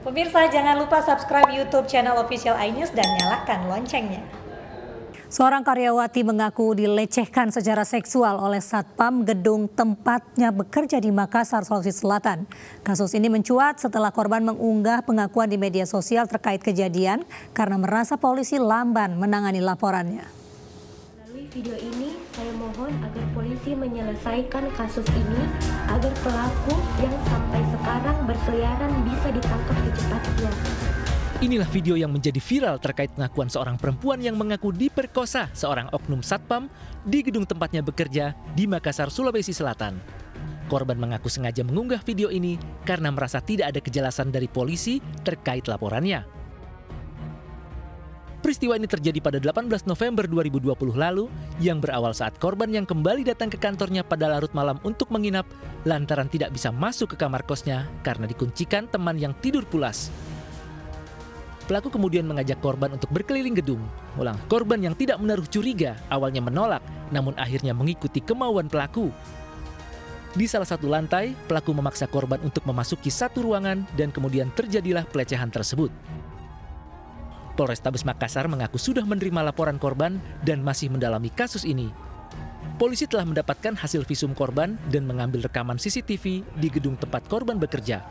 Pemirsa, jangan lupa subscribe YouTube channel Official iNews dan nyalakan loncengnya. Seorang karyawati mengaku dilecehkan secara seksual oleh Satpam gedung tempatnya bekerja di Makassar, Sulawesi Selatan. Kasus ini mencuat setelah korban mengunggah pengakuan di media sosial terkait kejadian karena merasa polisi lamban menangani laporannya. Melalui video ini, saya mohon agar polisi menyelesaikan kasus ini agar pelaku yang sampai sekarang berkeliaran bisa ditangkap secepatnya. Inilah video yang menjadi viral terkait pengakuan seorang perempuan yang mengaku diperkosa seorang oknum Satpam di gedung tempatnya bekerja di Makassar, Sulawesi Selatan. Korban mengaku sengaja mengunggah video ini karena merasa tidak ada kejelasan dari polisi terkait laporannya. Peristiwa ini terjadi pada 18 November 2020 lalu yang berawal saat korban yang kembali datang ke kantornya pada larut malam untuk menginap lantaran tidak bisa masuk ke kamar kosnya karena dikuncikan teman yang tidur pulas. Pelaku kemudian mengajak korban untuk berkeliling gedung. Korban yang tidak menaruh curiga awalnya menolak, namun akhirnya mengikuti kemauan pelaku. Di salah satu lantai, pelaku memaksa korban untuk memasuki satu ruangan dan kemudian terjadilah pelecehan tersebut. Polrestabes Makassar mengaku sudah menerima laporan korban dan masih mendalami kasus ini. Polisi telah mendapatkan hasil visum korban dan mengambil rekaman CCTV di gedung tempat korban bekerja.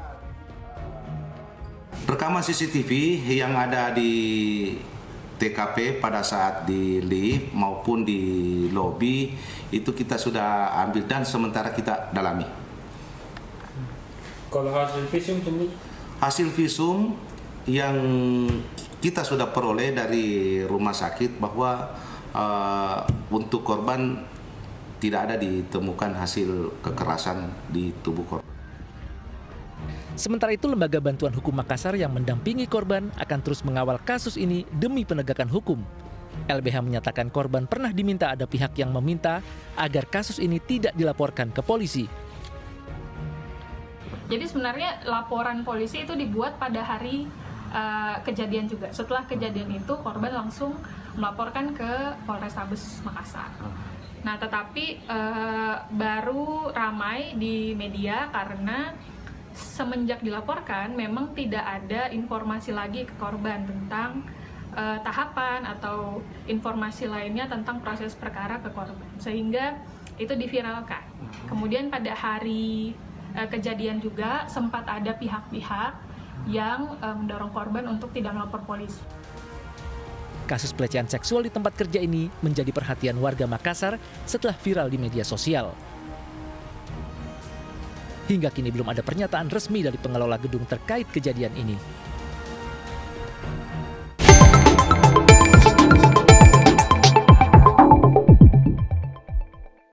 Rekaman CCTV yang ada di TKP pada saat di lift maupun di lobi itu kita sudah ambil dan sementara kita dalami. Kalau hasil visum sendiri? Hasil visum yang kita sudah peroleh dari rumah sakit bahwa untuk korban tidak ada ditemukan hasil kekerasan di tubuh korban. Sementara itu, Lembaga Bantuan Hukum Makassar yang mendampingi korban akan terus mengawal kasus ini demi penegakan hukum. LBH menyatakan korban pernah diminta ada pihak yang meminta agar kasus ini tidak dilaporkan ke polisi. Jadi sebenarnya laporan polisi itu dibuat pada hari kejadian juga. Setelah kejadian itu korban langsung melaporkan ke Polrestabes Makassar. Nah, tetapi baru ramai di media karena semenjak dilaporkan memang tidak ada informasi lagi ke korban tentang tahapan atau informasi lainnya tentang proses perkara ke korban, sehingga itu diviralkan. Kemudian pada hari kejadian juga sempat ada pihak-pihak yang mendorong korban untuk tidak melapor polisi. Kasus pelecehan seksual di tempat kerja ini menjadi perhatian warga Makassar setelah viral di media sosial. Hingga kini belum ada pernyataan resmi dari pengelola gedung terkait kejadian ini.